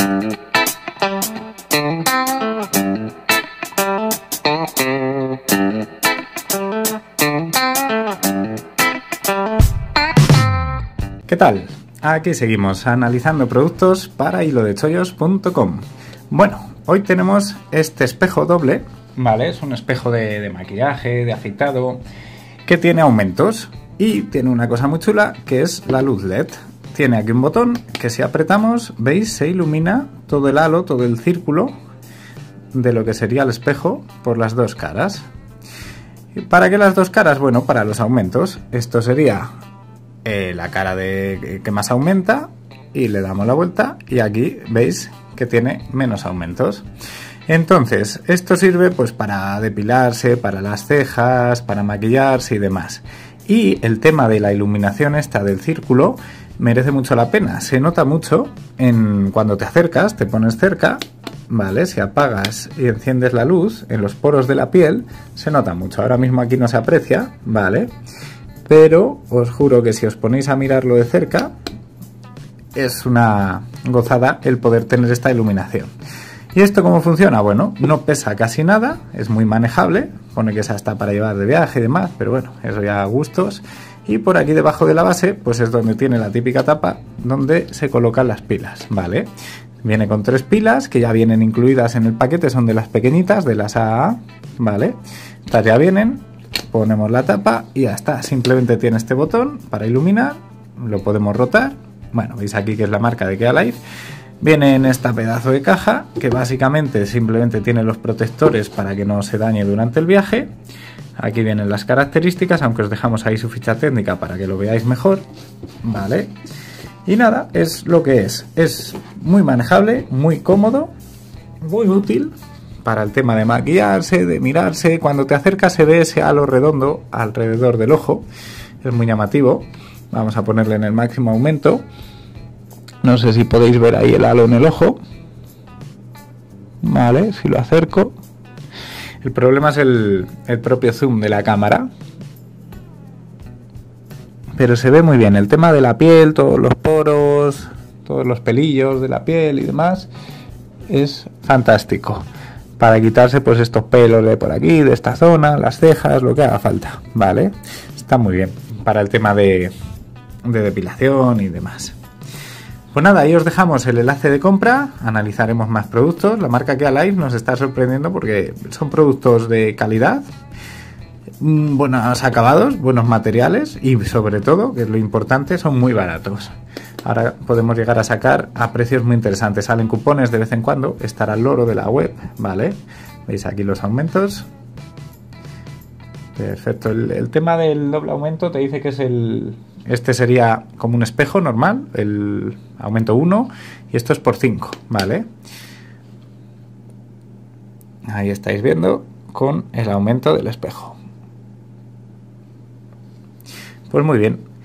¿Qué tal? Aquí seguimos analizando productos para hilodechollos.com. Bueno, hoy tenemos este espejo doble, ¿vale? Es un espejo de maquillaje, de afeitado, que tiene aumentos y tiene una cosa muy chula que es la luz LED. Tiene aquí un botón que si apretamos, veis, se ilumina todo el halo, todo el círculo de lo que sería el espejo por las dos caras. ¿Y para qué las dos caras? Bueno, para los aumentos. Esto sería la cara que más aumenta y le damos la vuelta y aquí veis que tiene menos aumentos. Entonces esto sirve pues para depilarse, para las cejas, para maquillarse y demás. Y el tema de la iluminación esta del círculo merece mucho la pena. Se nota mucho cuando te acercas, te pones cerca, ¿vale? Si apagas y enciendes la luz en los poros de la piel se nota mucho. Ahora mismo aquí no se aprecia, ¿vale? Pero os juro que si os ponéis a mirarlo de cerca es una gozada el poder tener esta iluminación. ¿Y esto cómo funciona? Bueno, no pesa casi nada, es muy manejable, pone que es hasta para llevar de viaje y demás, pero bueno, eso ya a gustos. Y por aquí debajo de la base pues es donde tiene la típica tapa donde se colocan las pilas, ¿vale? Viene con 3 pilas que ya vienen incluidas en el paquete, son de las pequeñitas, de las AA, ¿vale? Estas ya vienen. Ponemos la tapa y ya está. Simplemente tiene este botón para iluminar. Lo podemos rotar. Bueno, veis aquí que es la marca de Kealife. Viene en esta pedazo de caja que básicamente simplemente tiene los protectores para que no se dañe durante el viaje. Aquí vienen las características, aunque os dejamos ahí su ficha técnica para que lo veáis mejor. Vale. Y nada, es lo que es. Es muy manejable, muy cómodo, muy útil para el tema de maquillarse, de mirarse. Cuando te acercas se ve ese halo redondo alrededor del ojo, es muy llamativo. Vamos a ponerle en el máximo aumento. No sé si podéis ver ahí el halo en el ojo, vale, si lo acerco. El problema es el propio zoom de la cámara, pero se ve muy bien. El tema de la piel, todos los poros, todos los pelillos de la piel y demás, es fantástico. Para quitarse pues estos pelos de por aquí, de esta zona, las cejas, lo que haga falta, ¿vale? Está muy bien para el tema de depilación y demás. Pues nada, ahí os dejamos el enlace de compra, analizaremos más productos. La marca Kealife nos está sorprendiendo porque son productos de calidad, buenos acabados, buenos materiales y sobre todo, que es lo importante, son muy baratos. Ahora podemos llegar a sacar a precios muy interesantes. Salen cupones de vez en cuando, estará el loro de la web, ¿vale? Veis aquí los aumentos. Perfecto. El tema del doble aumento te dice que es este sería como un espejo normal, el aumento 1, y esto es por 5, ¿vale? Ahí estáis viendo con el aumento del espejo. Pues muy bien.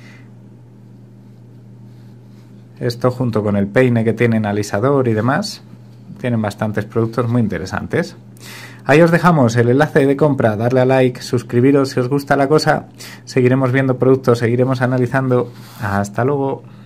Esto junto con el peine que tienen alisador y demás, tienen bastantes productos muy interesantes. Ahí os dejamos el enlace de compra, darle a like, suscribiros si os gusta la cosa, seguiremos viendo productos, seguiremos analizando. Hasta luego.